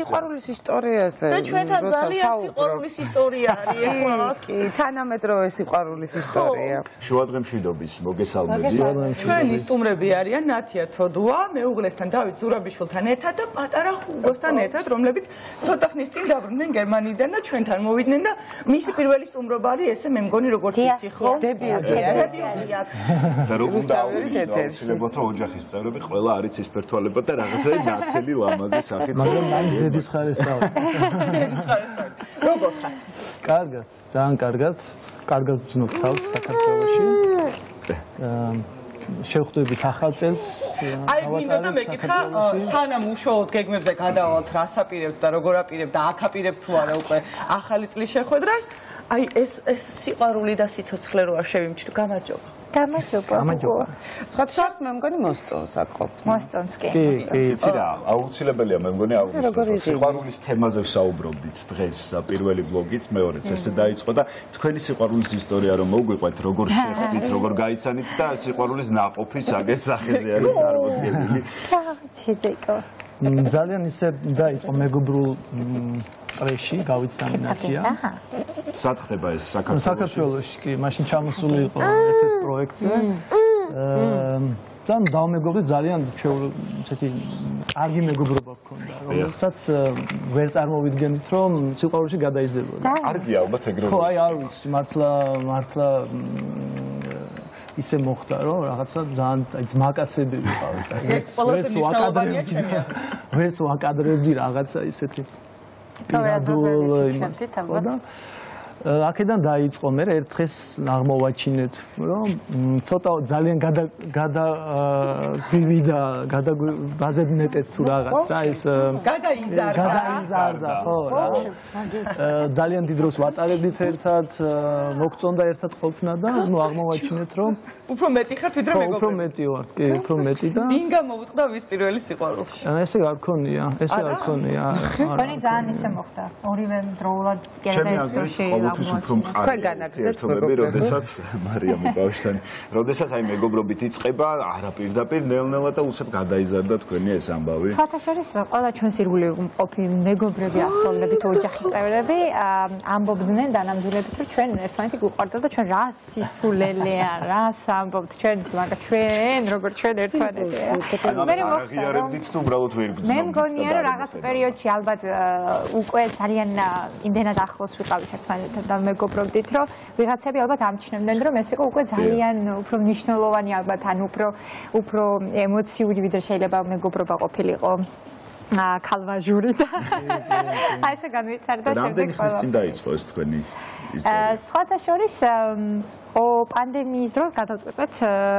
სიყვარულის ისტორიაზე. და ჩვენთან ძალიან სიყვარულის ისტორია არის ახლა. კი, თანამედროვე სიყვარულის ისტორია. შუადღე მშვიდობის მოგესალმები. ჩვენი სტუმრები არიან ნათია თოდუა, მეუღლესთან დავით ზურაბიშვილთან ერთად და პატარა ჰუგოსთან ერთად, რომლებიც ცოტა ხნის წინ დაბრუნდნენ გერმანიიდან და ჩვენთან მოვიდნენ და მისი პირველი სტუმრობა არის ესე მე მგონი როგორც ვიცი ხო? დებიუტი დებიუტია. და როგორ აუცილებლად რომ ოჯახის წევრები ყველა არის ცისფერთვალებად და რაღაცა ნათელი ლამაზი სახით. მაგრამ მაინც დედის ხარეს წავა. როგორ ხართ? კარგად, ძალიან კარგად. კარგად ვზნობ თავს საქართველოში. შევხვდებით ახალ წელს. აი მინდა და მეკითხა, სანამ უშუალოდ გეგმებზე გადავალთ, რას აპირებთ და როგორ აპირებთ და აქ აპირებთ თუ არა უკვე ახალი წლის შეხვედრას, აი ეს სიყვარული და სიცოცხლე რო არ შევიმჩნევ, გამარჯობა. გამარჯობა. სხვათა მე მგონი მოსწონს აქ ყოფნა. მოსწონს კი. იცი რა, აუცილებელია მე მგონი აუგუსტოს. სიყვარულის თემაზე ვსაუბრობდით დღეს პირველი ვლოგის, მეორეც ესე დაიწყო და თქვენი სიყვარულის ისტორია რომ მოგვიყვეთ, როგორ შეხვდით, როგორ გაიცანით და სიყვარულის ნაყოფი სახეზე არის წარმოდგენილი. შეძეკო. ძალიან ისე დაიწყო მეგობრულ წრეში გავიცანი ნათია. სად ხდება ეს საქართველოში? საქართველოში კი, მაშინ ჩამოსული იყო ერთ-ერთ პროექტზე. და დავმეგობრდი ძალიან ესეთი კარგი მეგობრობა გქონდა, რომელსაც ვერ წარმოვიდგენთ რომ სიყვარულში გადაიზრდებოდა. კარგია ალბათ ეგრევე. ხო, აი არ ვიცი, მართლა ისე მოხდა რომ რაღაცა ძალიან აი ძმაკაცები ვიყავით. ვერც ვაკადრებდი რაღაცა ისეთი პირადულ იმას. აქედან დაიწყო მე ერთ დღეს აღმოვაჩინეთ რომ ცოტა ძალიან გადაგვივიდა ბაზებნეტეთ თუ რაღაც რა ეს გადაიზარდა ხო რა ძალიან დიდ დროს ვატარებდით ერთად მოგწონდა ერთად ყოფნა და ნუ აღმოვაჩინეთ რომ უფრო მეტი ხართ ვიდრე მეგობრები. უფრო მეტი ვართ კი უფრო მეტი და ვინ გამოუწყდა ვის პირველი სიყვარულში? ესე არ ქონია მგონი ძალიან ისე მოხდა ორივე დროულად გერდაებში ყოველთვის უფრო მყარი ერთობები, როდესაც მარიამ უკავშირთან, როდესაც აი მეგობრობით იწყება, არა პირდაპირ ნელ-ნელა და უსებ გადაიზარდა თქვენი ეს ამბავი. სხვათაშორის ყველა ჩვენს ირგვლივ მყოფი მეგობრები, ახლობლები თუ ოჯახის წევრები ამბობდნენ დანამდვილებით, რომ ჩვენ ერთმანეთი გვიყვარდა და ჩვენ რა სისულელეა, რას ამბობთ ჩვენ, მაგრამ ჩვენ როგორ ჩვენ ერთმანეთი. მე აღიარებდით თუ უბრალოდ ვერ გძნობთ. მე მგონია რომ რაღაც პერიოდში ალბათ უკვე ძალიან იმდენად ახლოს ვიყავით ერთმანეთთან და მეგობრობდით, რომ ვიღაცები ალბათ ამჩნევდნენ, რომ ეს იყო უკვე ძალიან უფრო მნიშვნელოვანი ალბათ, ან უფრო ემოციური ვიდრე შეიძლება მეგობრობა ყოფილიყო. ქალვაჟური და აი ესე განვითარდა შემდეგ. რამდენი ხნის წინ დაიწყო ეს თქვენი ისტორია? სხვათა შორის პანდემიის დროს გადავწყვეტეთ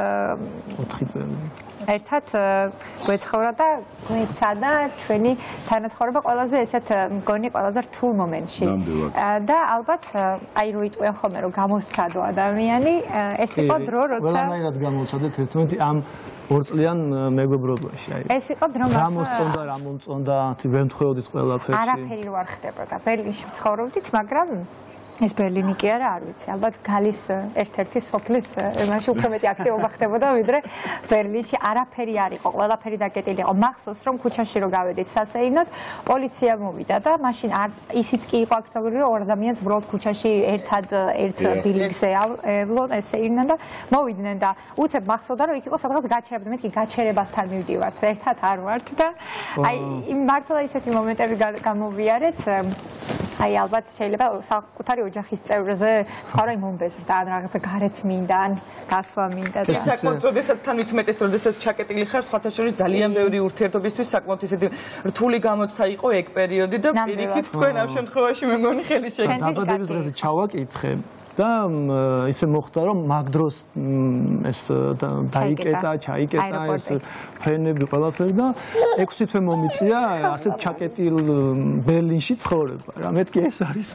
4 წელი. ერთად გვეცხოვრა და გვეცადა ჩვენი თანაცხოვრება ყველაზე ესეთ მგონი ყველაზე რთულ მომენტში. და ალბათ აი რო იტყვიან ხოლმე რომ გამოსცადო ადამიანი, ეს იყო დრო როცა ყველანაირად გამოვცადეთ ერთმანეთი ამ 2 წლიან მეგობრობაში. ეს იყო დრო რა მოსწონდა, რა მომწონდა, ვერ მთხოვდით ყველაფერში. არაფერი რო არ ხდებოდა. ბერლინში ცხოვრობდით, მაგრამ ეს ბერლინი კი არა, არ ვიცი. ალბათ გალის ერთ-ერთი სოფლის იმაში უფრო მეტი აქტივობა ხდებოდა, ვიდრე ბერლინში არაფერი არ იყო, ყველაფერი დაკეტილი იყო. მახსოვს რომ ქუჩაში რო გავედით სასეირნოდ, პოლიცია მოვიდა და მაშინ ისიც კი იყო აქტიური, რომ ორ ადამიანს უბრალოდ ქუჩაში ერთად ერთ ბილინგზე ევლონ ესეირნან და მოვიდნენ და უცებ მახსოვდა რომ იქ იყო სადღაც გაჩერებდი, მე კი გაჩერებასთან მივდივართ, ერთად არ ვართ და აი მართლა ისეთი მომენტები გამოვიარეთ. აი ალბათ შეიძლება საკუთარი ოჯახის წევრზე თქვა რომ მომბეზრდა ან რაღაცა გარეთ მინდა ან გასვლა მინდა და საკმაოდ როდესაც თან ვითმეტეს როდესაც ჩაკეტილი ხარ სხვათა შორის ძალიან ბევრი ურთიერთობისთვის საკმაოდ ისეთი რთული გამოცდა იყო ეგ პერიოდი და პირიქით თქვენ ამ შემთხვევაში მე მგონი ხელი შეგიძლია დაბადების დღეზე ჩავაკითხე და ისე მოხდა რომ მაგ დროს ეს დაიკეტა, ჩაიკეტა ეს ფრენები ყველაფერი და 6 თვე მომიწია ასეთ ჩაკეტილ ბერლინში ცხოვრება რა მეთქი ეს არის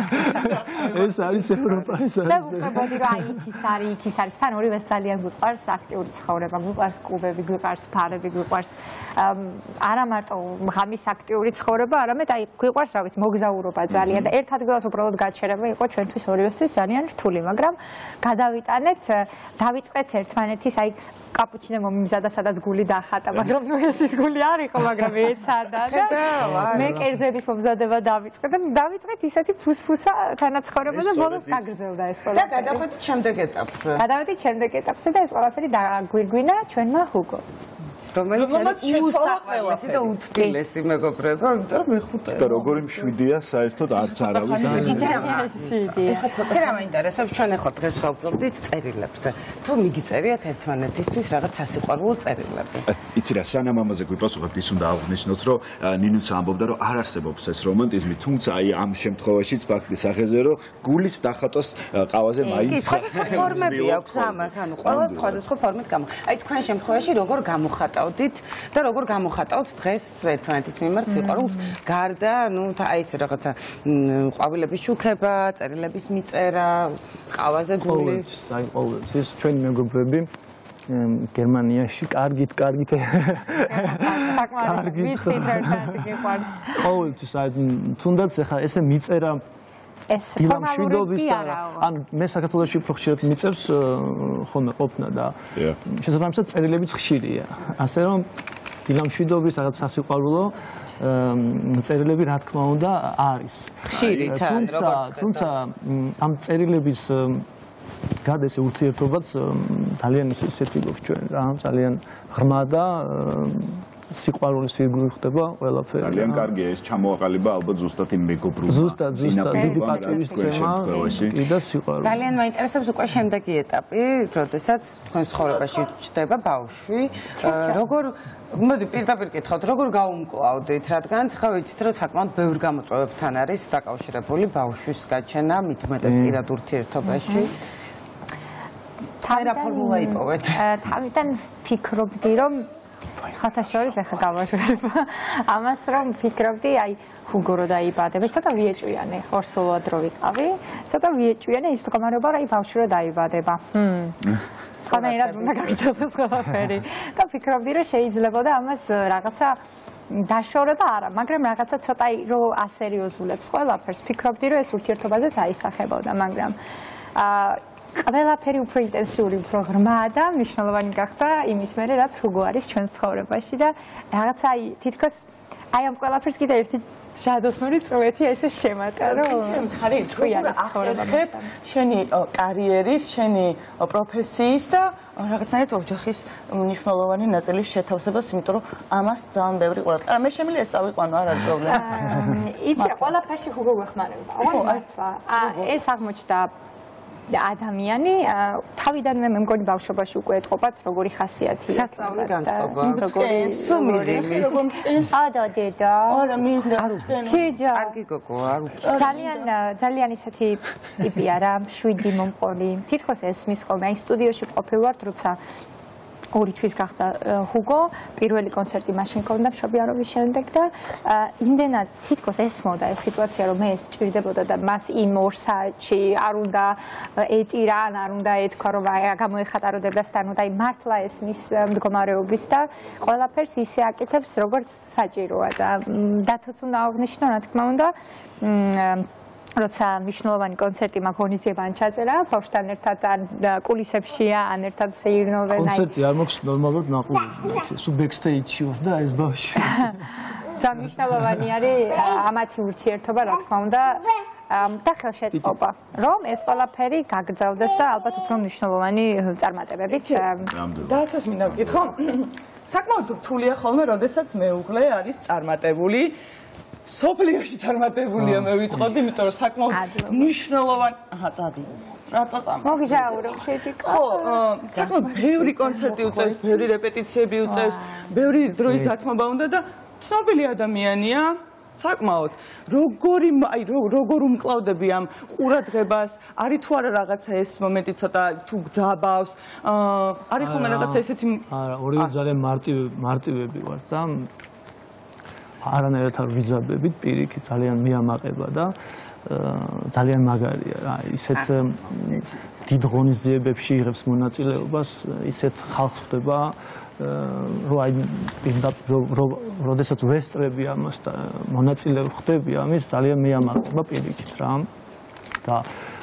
ევროპა ეს არის და უბრალოდ რა იქის არის თან ორივეს ძალიან გვიყვარს აქტიური ცხოვრება გვიყვარს კლუბები გვიყვარს ბარები გვიყვარს არა მარტო ღამის აქტიური ცხოვრება არამედ აი გვიყვარს რა ვიცი მოგზაურობა ძალიან და ერთ ადგილას უბრალოდ გაჩერება იყო ჩვენთვის ორივესთვის ძალიან ძალიან რთული, მაგრამ გადავიტანეთ, დავიწყეთ ერთმანეთის აი კაპუჩინო მომიმზადა, სადაც გული დახატა, მაგრამ ნუ ეს ის გული არ იყო, მაგრამ ეცადა და მე კერძების მომზადება დავიწყე და დავიწყეთ ისეთი ფუსფუსა თანაცხოვრება და ბოლოს გაგრძელდა ეს ყველაფერი. და გადავიდით შემდეგ ეტაპზე. გადავიდით შემდეგ ეტაპზე და ეს ყველაფერი დაგვირგვინა ჩვენმა ჰუგო. რომელიც უსაყვარლესი და უთბილესი მეგობრებო, იმიტომ რომ მეხუთე. და როგორი მშვიდია საერთოდ არც არავის ეხლა ცოტა რა მაინტერესებს ჩვენ ახლა დღეს ვსაუბრობდით წერილებზე. თუ მიგიწერიათ ერთმანეთისთვის რაღაც სასიყვარულო წერილები. იცი რა, სანამ ამაზე გვიპასუხებთ, ის უნდა აღვნიშნოთ, რომ ნინუც ამბობდა, რომ არ არსებობს ეს რომანტიზმი, თუმცა აი ამ შემთხვევაშიც ფაქტი სახეზე, რომ გულის დახატოს ყავაზე მაინც სხვადასხვა ფორმები აქვს ამას, ანუ ყველა სხვადასხვა ფორმით გამო. აი თქვენ შემთხვევაში როგორ გამოხატავთ და როგორ გამოხატავთ დღეს ერთმანეთის მიმართ სიყვარულს გარდა ნუ აი ეს რაღაცა ყვავილების შუქება, წერილების მიწერა, ყავაზე გული. აი ყოველთვის ეს ჩვენი მეგობრები გერმანიაში კარგით საკმაოდ ვიცით ერთად გიყვართ. ყოველთვის აი თუნდაც ახლა ესე მიწერა ეს ფორმალურები არაა. ან მე საქართველოში უფრო ხშირად მიწევს ხოლმე ყოფნა და შესაბამისად წერილებიც ხშირია. ასე რომ დილამშვიდობის რაღაც სასიყვარულო წერილები რა თქმა უნდა არის. ხშირი თან თუმცა ამ წერილების გარდა ეს ურთიერთობაც ძალიან ისეთი გვაქვს ჩვენ რა, ძალიან ღრმა და სიყვარულის ფიგური ხდება ყველაფერი. ძალიან კარგია ეს ჩამოაყალიბა ალბათ ზუსტად იმ მეგობრულ დიდი პატივის ცემა და სიყვარული. ძალიან მაინტერესებს უკვე შემდეგი ეტაპი, როდესაც თქვენ ცხოვრებაში ჩდება ბავშვი. როგორ მოდი პირდაპირ კითხავთ, როგორ გაუმკლავდით, რადგან ხა ვიცით, რომ საკმაოდ ბევრ გამოწვევებთან არის დაკავშირებული ბავშვის გაჩენა, მით უმეტეს პირად ურთიერთობაში. რა ფორმულა იპოვეთ? თავიდან ფიქრობდი, რომ ხათაშორის ახლა გავაჟღერებ ამას რომ ფიქრობდი აი ჰუგო რო დაიბადება ცოტა ვიეჭვიანე ორსულოდ რო ვიყავი ცოტა ვიეჭვიანე ის მდგომარეობა რომ აი ბავშვი რო დაიბადება სხვანაირად უნდა გაგრძელდეს ყველაფერი და ფიქრობდი რომ შეიძლებოდა ამას რაღაცა დაშორება არა მაგრამ რაღაცა ცოტა რო ასერიოზულებს ყველაფერს ფიქრობდი რომ ეს ურთიერთობაზეც აისახებოდა მაგრამ ყველაფერი უფრო ინტენსიური, უფრო ღრმა და მნიშვნელოვანი გახდა იმის მერე, რაც ჰუგო არის ჩვენს ცხოვრებაში და რაღაცა აი თითქოს აი ამ ყველაფერს კიდე ერთი ჟადოსნური წვეთი ესე შემატა, რომ ხარი თქვენ ახერხებ შენი კარიერის, შენი პროფესიის და რაღაცნაირად ოჯახის მნიშვნელოვანი ნაწილის შეთავსებას, იმიტომ რომ ამას ძალიან ბევრი ყველა. მე შემიძლია წავიყვანო, არ არის პრობლემა. იცი რა, ყველაფერში ჰუგო გვეხმარება. მართლა. ეს აღმოჩნდა ადამიანი თავიდანვე მე მგონი ბავშვობაში უკვე ეთყობათ როგორი ხასიათი აქვს სასწაული განწყობა როგორი სუმირილი ადა დედა არა მინდა კარგი გოგო არ ძალიან ისეთი ტიპია რა შვიდი მომყოლი თითქოს ესმის ხოლმე აი სტუდიოში ყოფილვართ როცა ორი თვის გახდა ჰუგო პირველი კონცერტი მაშინ ქონდა მშობიარობის შემდეგ და იმდენად თითქოს ესმოდა ეს სიტუაცია რომ მე ეს ჭირდებოდა და მას იმ 2 საათში არ უნდა ეტირა ან არ უნდა ეთქვა რომ გამოეხატაროდეს და ანუ და მართლა ესმის მდგომარეობის და ყველაფერს ისე აკეთებს როგორც საჭიროა და დათოც უნდა აღნიშნო რა თქმა უნდა როცა მნიშვნელოვანი კონცერტი მაგ ღონისძიებამ ჩაწერა ბავშვთან ერთად ან კულისებშია ან ერთად შეირნობენ აი კონცერტი არ მაქვს ნორმალურად ნაყურები სულ ბექსტეიჯში ვარ და ეს ბავშვი ძალიან მნიშვნელოვანი არის ამათი ურთიერთობა რა თქმა უნდა და ხელშეწყობა რომ ეს ყველაფერი გაგრძელდეს და ალბათ უფრო მნიშვნელოვანი წარმატებებით დააცოს მინდა ვკითხო საკმაოდ რთულია ხოლმე როდესაც მეუღლე არის წარმატებული სოფლიოში წარმატებულია მე ვიტყოდი, იმიტომ რომ საკმაოდ მნიშვნელოვანი წადი. რატო წამო? მოგჟაურო შეიძლება. ხო, საკმაოდ ბევრი კონცერტი უწევს, ბევრი რეპეტიციები უწევს, ბევრი დროის დათმობა უნდა და ცნობილი ადამიანია. საკმაოდ როგორ უმკლავდები ამ ყურადღებას არის თუ არა რაღაცა ეს მომენტი ცოტა თუ გძაბავს არის ხოლმე რაღაცა ესეთი არა ორივე ძალიან მარტივები ვარ და არანაირად არ ვიზაბებით პირიქით ძალიან მიამაყება და ძალიან მაგარია რა ისეთ დიდ ღონისძიებებში იღებს მონაწილეობას ისეთ ხალხს ხდება რომ აი როდესაც ვესწრები ამას და მონაწილე ხდები ამის ძალიან მიამაყება პირიქით რა და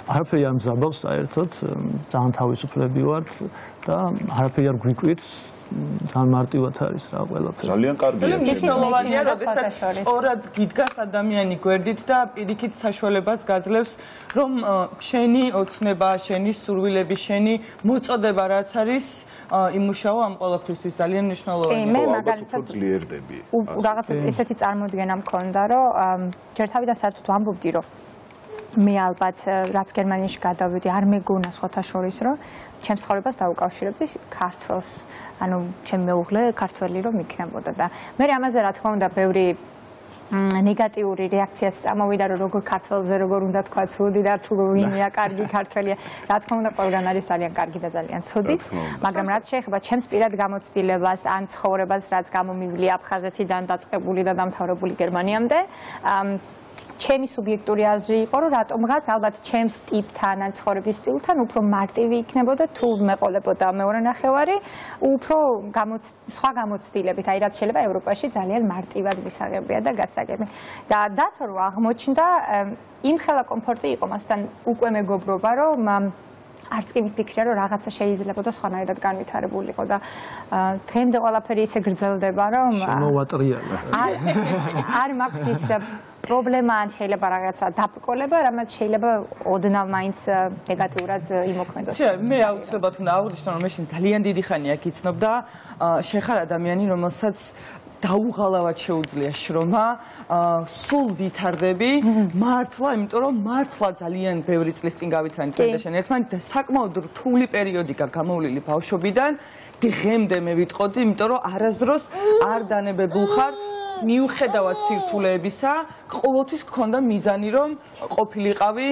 არაფერი არ მზაბავს საერთოდ, ძალიან თავისუფლები ვართ და არაფერი არ გვიკვირს, ძალიან მარტივად არის რა ყველაფერი. ძალიან კარგია. მნიშვნელოვანია, როდესაც სწორად გიდგას ადამიანი გვერდით და პირიქით საშუალებას გაძლევს, რომ შენი ოცნება, შენი სურვილები, შენი მოწოდება რაც არის, იმუშაო ამ ყველაფრისთვის ძალიან მნიშვნელოვანია. მე მაგალითად ძლიერდები. რაღაც ესეთი წარმოდგენა მქონდა, რომ ჯერ თავიდან საერთოდ ვამბობდი, რომ მე ალბათ რაც გერმანიაში გადავედი, არ მეგონა სხვათა შორის, რომ ჩემს ცხოვრებას დაუკავშირებდი ქართულს, ანუ ჩემი მეუღლე ქართველი რომ იქნებოდა და მე ამაზე რა თქმა უნდა ბევრი ნეგატიური რეაქციაც წამოვიდა, რომ როგორ ქართველზე როგორ უნდა თქვა ცუდი და თუ ვინია კარგი ქართველია. რა თქმა უნდა, ყველგან არის ძალიან კარგი და ძალიან ცუდიც, მაგრამ რაც შეეხება ჩემს პირად გამოცდილებას, ან ცხოვრებას, რაც გამომივლი აფხაზეთიდან დაწყებული და დამთავრებული გერმანიამდე, ჩემი სუბიექტური აზრი იყო, რომ რატომღაც ალბათ ჩემს ტიპთან ან ცხოვრების სტილთან უფრო მარტივი იქნებოდა თუ მეყოლებოდა მეორე ნახევარი, უფრო სხვა გამოცდილებით, აი რაც შეიძლება ევროპაში ძალიან მარტივად მისაღებია და გასაგები. და დათო რომ აღმოჩნდა, იმხელა კომფორტი იყო მასთან უკვე მეგობრობა, რომ არც კი მიფიქრია, რომ რაღაცა შეიძლება და სხვანაირად განვითარებულიყო და დღემდე ყველაფერი ისე გრძელდება, რომ შემოვატრიალა. არ მაქვს ის პრობლემა ან შეიძლება რაღაცა დაბრკოლება, რამაც შეიძლება ოდნავ მაინც ნეგატიურად იმოქმედოს. მე აუცილებლად უნდა აღვნიშნო, რომ მე შენ ძალიან დიდი ხანია გიცნობ და შეხარ ადამიანი, რომელსაც დაუღალავად შეუძლია შრომა, სულ ვითარდები, მართლა, იმიტომ რომ მართლა ძალიან ბევრი წლის წინ გავიცანით მე და შენ ერთმანეთ და საკმაოდ რთული პერიოდი გამოვლილი ბავშვობიდან დღემდე მე ვიტყოდი, იმიტომ რომ არასდროს არ დანებებულ ხარ მიუხედავად სირთულეებისა, ყოველთვის გქონდა მიზანი, რომ ყოფილიყავი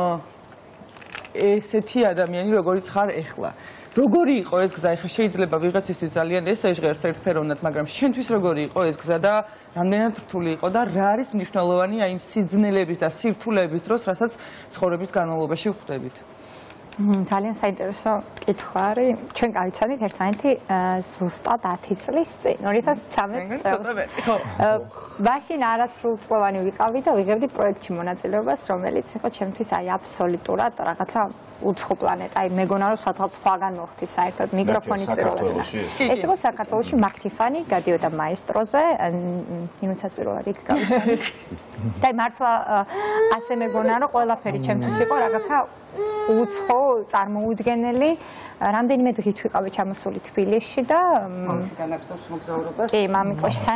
ესეთი ადამიანი, როგორიც ხარ ეხლა. როგორი იყო ეს გზა? ეხლა შეიძლება ვიღაცისთვის ძალიან ესეჟღერს ერთფეროვნად, მაგრამ შენთვის როგორი იყო ეს გზა და რამდენად რთული იყო და რა არის მნიშვნელოვანი აი იმ სიძნელების და სირთულეების დროს, რასაც ცხოვრების განმავლობაში ვხვდებით? ძალიან საინტერესო კითხვა არის. ჩვენ გავიცანით ერთმანეთი ზუსტად 10 წლის წინ, 2013 წელს. მაშინ არასრულწლოვანი ვიყავი და ვიღებდი პროექტში მონაწილეობას, რომელიც იყო ჩემთვის აი აბსოლუტურად რაღაცა უცხო პლანეტა. აი მეგონა რომ სადღაც სხვაგან მოხდი საერთოდ მიკროფონის პირველად. ეს იყო საქართველოში მაგთიფანი, გადიოდა მაესტროზე, ნინუცაც პირველად იქ გავიცანით. და მართლა ასე მეგონა რომ ყველაფერი ჩემთვის იყო რაღაცა უცხო, წარმოუდგენელი, რამდენიმე დღით ვიყავი ჩამოსული თბილისში და განაგრძობს მოგზაურობას. კი, მამიკოშთან.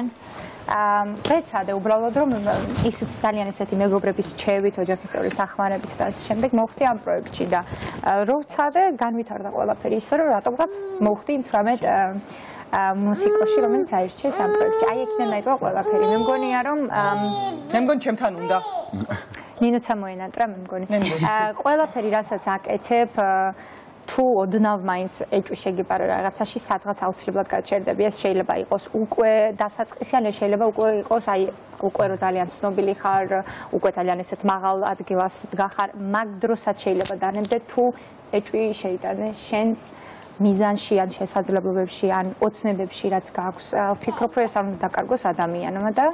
ვეცადე უბრალოდ რომ ისიც ძალიან ესეთი მეგობრების რჩევით, ოჯახის წევრის დახმარებით და ამ შემდეგ მოვხდი ამ პროექტში და რო ვცადე, განვითარდა ყველაფერი ისე რომ რატომღაც მოვხდი იმ 18 მუსიკოში, რომელიც აირჩიეს ამ პროექტში. აი იქიდან დაიწყო ყველაფერი. მე მგონია რომ მე მგონი ჩემთან უნდა ნინოცა მოენატრა მე მგონი. ყველაფერი რასაც აკეთებ თუ ოდნავ მაინც ეჭვი შეგიპარო რაღაცაში, სადღაც აუცილებლად გაჩერდები. ეს შეიძლება იყოს უკვე დასაწყისი, ან შეიძლება უკვე იყოს აი უკვე რო ძალიან ცნობილი ხარ, უკვე ძალიან ესეთ მაღალ ადგილას დგახარ, მაგ დროსაც შეიძლება დანებდე თუ ეჭვი შეიტანე შენს მიზანში ან შესაძლებლობებში ან ოცნებებში, რაც გაქვს. ვფიქრობ, რომ ეს არ უნდა დაკარგოს ადამიანმა და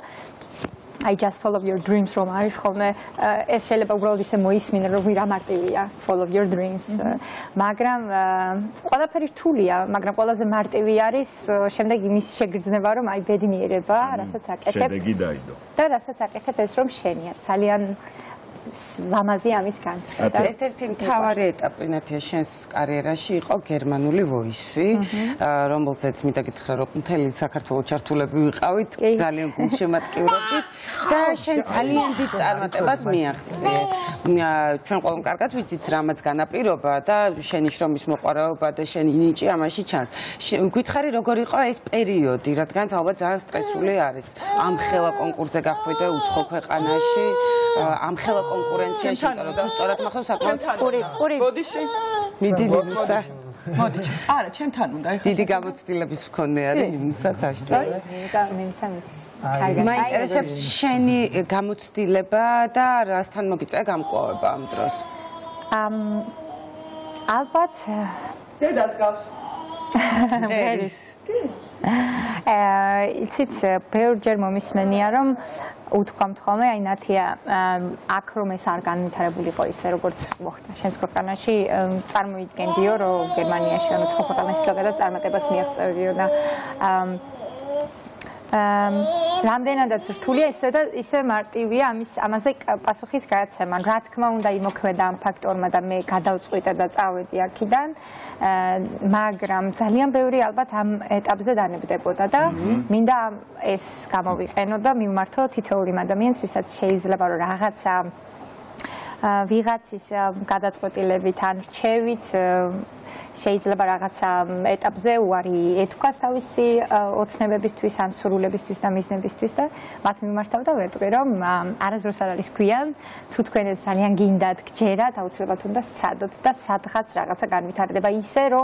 I just follow your dreams რომ არის ხოლმე ეს შეიძლება უბრალოდ ისე მოისმინე რომ ვირა მარტივია follow your dreams მაგრამ ყველაფერი რთულია მაგრამ ყველაზე მარტივი არის შემდეგ იმის შეგრძნება რომ აი ბედნიერება რასაც აკეთებ შედეგი დაიდო და რასაც აკეთებ ეს რომ შენია ძალიან ლამაზი ამის განცდა. ერთ-ერთი მთავარი ეტაპი ნათია შენს კარიერაში იყო გერმანული ვოისი, რომელზეც მინდა გითხრა, რომ მთელი საქართველოს ჩართულები ვიყავით, ძალიან გულშემატკივრობდით და შენ ძალიან დიდ წარმატებას მიაღწიე. ჩვენ ყველამ კარგად ვიცით, რამაც განაპირობა და შენი შრომის მოყვარეობა და შენი ნიჭი ამაში ჩანს. გითხარი, როგორ იყო ეს პერიოდი, რადგან ალბათ ძალიან სტრესული არის. ამ ხელა კონკურსზე გახვიდე უცხო ქვეყანაში, ამ ხელა კონკურენციაში, იმიტომ რომ სწორად მახსოვს საკმაოდ პური ბოდიში მიდი ნინუცა მოდი არა ჩემთან უნდა ეხლა დიდი გამოცდილების მქონე არის ნინუცაც აშწავლე ნინუცა მიცი მაინტერესებს შენი გამოცდილება და რასთან მოგიწია გამკლავება ამ დროს ალბათ დედას გავს იცით ბევრჯერ მომისმენია რომ უთქვამთ ხოლმე, აი ნათია აქ რომ ეს არ განვითარებულიყო ისე როგორც მოხდა შენს ქვეყანაში, წარმოიდგენდიო რომ გერმანიაში ანუ სხვა ქვეყანაში ზოგადად წარმატებას მიაღწევდიო და რამდენადაც რთულია ისე მარტივია ამაზე პასუხის გადაცემა. რა თქმა უნდა იმოქმედა ამ ფაქტორმა და მე გადავწყვიტე და წავედი აქედან, მაგრამ ძალიან ბევრი ალბათ ამ ეტაპზე დანებდებოდა და მინდა ეს გამოვიყენო და მიმართო თითოეულ ადამიანს, ვისაც შეიძლება რომ რაღაცა ვიღაცის გადაწყვეტილებით ან რჩევით შეიძლება რაღაცა ეტაპზე უარი ეთქვას თავისი ოცნებებისთვის ან სურვილებისთვის და მიზნებისთვის და მათ მიმართავ და ვეტყვი რომ არასდროს არ არის გვიან თუ თქვენ ეს ძალიან გინდათ გჯერათ აუცილებლად უნდა სცადოთ და სადღაც რაღაცა განვითარდება ისე რომ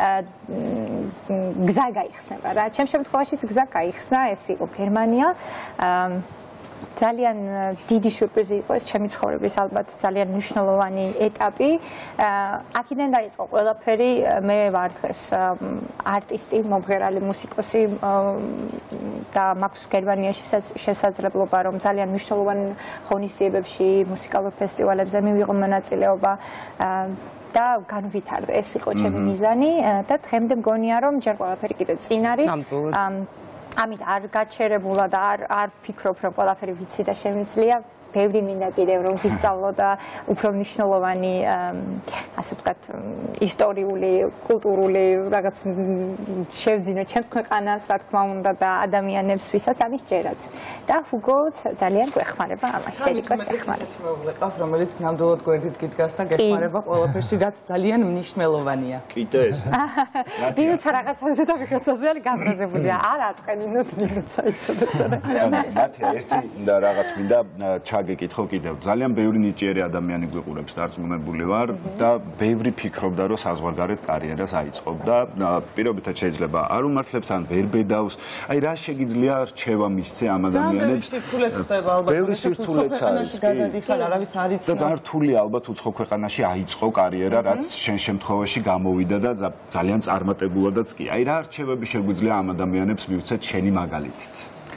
გზა გაიხსნება რა ჩემ შემთხვევაშიც გზა გაიხსნა ეს იყო გერმანია ძალიან დიდი სიურპრიზი იყო ეს ჩემი ცხოვრების ალბათ ძალიან მნიშვნელოვანი ეტაპი. აქედან დაიწყო ყველაფერი. მე ვარ დღეს არტისტი, მომღერალი, მუსიკოსი და მაქვს გერმანიაში შესაძლებლობა რომ ძალიან მნიშვნელოვან ღონისძიებებში, მუსიკალურ ფესტივალებზე მივიღო მონაწილეობა და განვითარდა. ეს იყო ჩემი მიზანი და დღემდე მგონია რომ ჯერ ყველაფერი კიდე წინ არის. ამით არ გაჩერებულა და არ ვფიქრობ რომ ყველაფერი ვიცი და შემიძლია ბევრი მინდა კიდევ რომ ვისწავლო და უფრო მნიშვნელოვანი ასე ვთქვათ ისტორიული, კულტურული რაღაც შევძინო ჩემს ქვეყანას, რა თქმა უნდა და ადამიანებს, ვისაც ამის ჯერაც. და ჰუგოც ძალიან გვეხმარება ამაში, დედიკოს ეხმარება. მეყავს რომელიც ნამდვილად გვერდით გიდგას და გეხმარება ყველაფერში, რაც ძალიან მნიშვნელოვანია. კიდე ეს. მინუცა რაღაცაზე და ვიღაცაზე არის გაზრაზებულია. არ აწყენინოთ მინუცა იცოდეთ. ნათია, ერთი რაღაც მინდა გეკითხო კიდევ ძალიან ბევრი ნიჭიერი ადამიანი გვიყურებს დარწმუნებული ვარ და ბევრი ფიქრობდა რომ საზღვარგარეთ კარიერას აიწყობ და პირობითად შეიძლება არ უმართლებს ან ვერ ბედავს აი რა შეგიძლია რჩევა მისცე ამ ადამიანებს ბევრი სირთულეც არის და ძალიან რთულია ალბათ უცხო ქვეყანაში აიწყო კარიერა რაც შენ შემთხვევაში გამოვიდა და ძალიან წარმატებულადაც კი აი რა რჩევები შეგვიძლია ამ ადამიანებს მივცეთ შენი მაგალითით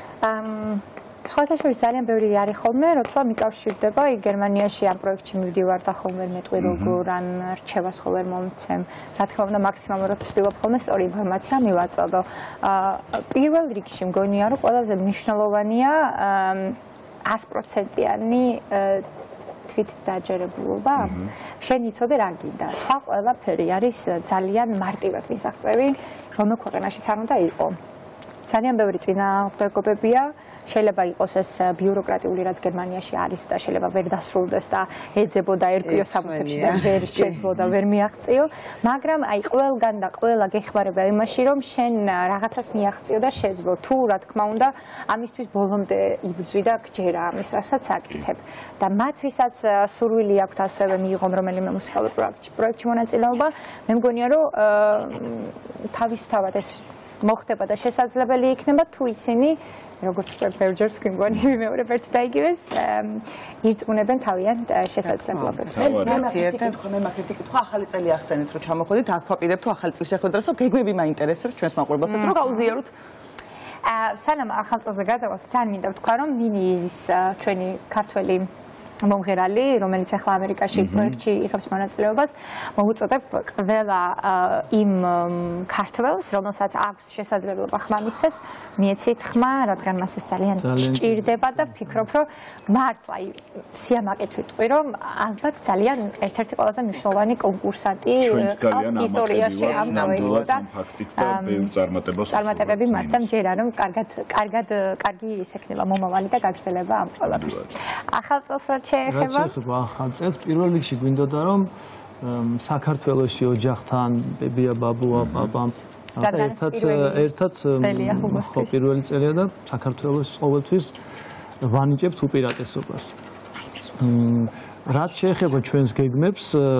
სხვათა შორის ძალიან ბევრი არის ხოლმე, როცა მიკავშირდება, გერმანიაში ამ პროექტში მივდივარ და ხოლმე მეტყვი როგორ ან რჩევას ხოლმე მომცემ. რა თქმა უნდა, მაქსიმალურად ვცდილობ ხოლმე სწორი ინფორმაცია მივაწოდო. პირველ რიგში მგონია, რომ ყველაზე მნიშვნელოვანია 100%-იანი თვით დაჯერებულობა. შენ იცოდე რა გინდა. სხვა ყველაფერი არის ძალიან მარტივად მისაღწევი, რომელ ქვეყანაშიც არ უნდა იყო. ძალიან ბევრი წინააღმდეგობებია. შეიძლება იყოს ეს ბიუროკრატიული რაც გერმანიაში არის და შეიძლება ვერ დასრულდეს და ეძებოდა ერკვიო სამართლებში და ვერ შეძლო და ვერ მიაღწიო, მაგრამ აი ყველგან და ყველა გეხმარება იმაში რომ შენ რაღაცას მიაღწიო და შეძლო. თუ რა თქმა უნდა ამისთვის ბოლომდე იბრძვი და გჯერა ამის რასაც აკეთებ. და მათ ვისაც სურვილი აქვთ ასევე მიიღონ რომელიმე მუსიკალურ პროექტში მონაწილეობა, მე მგონია რომ თავისთავად ეს მოხდება და შესაძლებელი იქნება თუ ისინი როგორც ბევრჯერ ვიმგონი ვიმეორებ ერთ და იგივეს ირწმუნებენ თავიანთ შესაძლებლობებს. მე მაგეთი კითხვა ახალი წელი ახსენეთ რომ ჩამოხვედით, აქ ვაპირებ თუ ახალი წელი შეხვედრას, რომ გეგმები მაინტერესებს ჩვენს მაყურებელსაც, რომ გაუზიაროთ. სანამ ახალ წელზე გადავალთ, ძალიან მინდა ვთქვა, რომ მინის ჩვენი ქართველი მომღერალი, რომელიც ახლა ამერიკაში პროექტში იღებს მონაწილეობას, მოვუწოდებ ყველა იმ ქართველს, რომელსაც აქვს შესაძლებლობა ხმა მისცეს, მიეცით ხმა, რადგან მას ეს ძალიან სჭირდება და ვფიქრობ, რომ მართლა სიამაყით ვიტყვი, რომ ალბათ ძალიან ერთ-ერთი ყველაზე მნიშვნელოვანი კონკურსანტი ისტორიაში ამ დროის და წარმატებები მასთან ჯერა, რომ კარგი ისექნება მომავალი და გაგრძელება ამ ყველაფერს. ახალ წელს შეეხება ახალ წელს პირველ რიგში გვინდოდა რომ საქართველოში ოჯახთან ბებია ბაბუა პაპამ ერთად ხო პირველი წელია და საქართველოს ყოველთვის ვანიჭებთ უპირატესობას. რაც შეეხება ჩვენს გეგმებს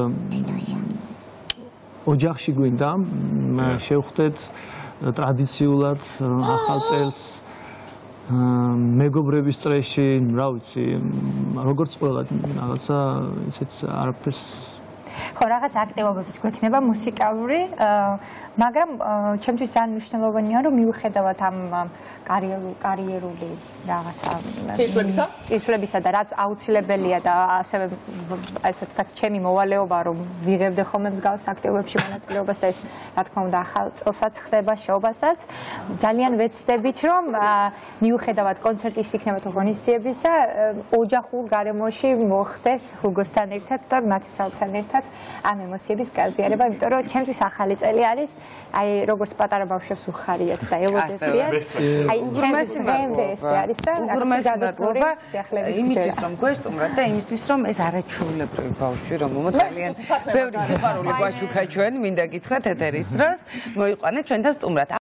ოჯახში გვინდა შევხვდეთ ტრადიციულად ახალ წელს მეგობრების წრეში, რა ვიცი, როგორც ყველა რაღაცა ისეთ არაფერს ხო, რაღაც აქტივობებიც გვექნება მუსიკალური, მაგრამ ჩემთვის ძალიან მნიშვნელოვანია, რომ მიუხედავად ამ კარიერული რაღაცა წინსვლებისა და რაც აუცილებელია და ასევე ესე ვთქვათ, ჩემი მოვალეობა რომ ვიღებდე ხოლმე მსგავს აქტივობებში მონაწილეობას და ეს რა თქმა უნდა ახალ წელსაც ხდება, შეობასაც, ძალიან ვეცდებით, რომ მიუხედავად კონცერტის იქნება თუ ღონისძიებისა, ოჯახურ გარემოში მოხდეს ჰუგოსთან ერთად და ნათისავთან ერთად ამ ემოციების გააზიარება, იმიტომ რომ ჩემთვის ახალი წელი არის, აი როგორც პატარა ბავშვებს უხარიათ და ელოდებიან. აი ჩემთვის ეს არის და გადასწორება იმისთვის რომ გვესტუმრათ და იმისთვის რომ ეს არაჩვეულებრივი ბავშვი რომელმაც ძალიან ბევრი სიყვარული გვაშუქა ჩვენ მინდა გითხრათ ეთერის დროს მოიყვანეთ ჩვენთან სტუმრად.